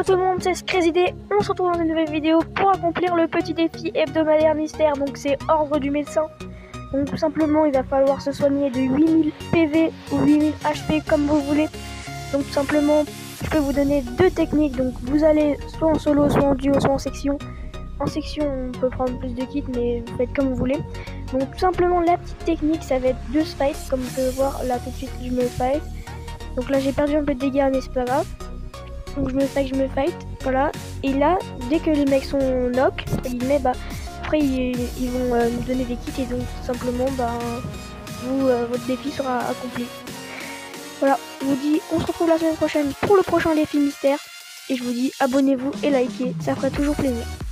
tout le monde, c'est Scrazy. On se retrouve dans une nouvelle vidéo pour accomplir le petit défi hebdomadaire mystère. Donc c'est ordre du médecin. Donc tout simplement il va falloir se soigner de 8000 PV ou 8000 HP comme vous voulez. Donc tout simplement je peux vous donner deux techniques. Donc vous allez soit en solo, soit en duo, soit en section. En section on peut prendre plus de kits mais vous faites comme vous voulez. Donc tout simplement la petite technique ça va être deux fight. Comme vous pouvez voir là tout de suite je me fight. Donc là j'ai perdu un peu de dégâts mais c'est pas grave. Donc je me fight, voilà. Et là, dès que les mecs sont knock, après ils vont nous donner des kits et donc tout simplement, votre défi sera accompli. Voilà, je vous dis, on se retrouve la semaine prochaine pour le prochain défi mystère. Et je vous dis, abonnez-vous et likez, ça ferait toujours plaisir.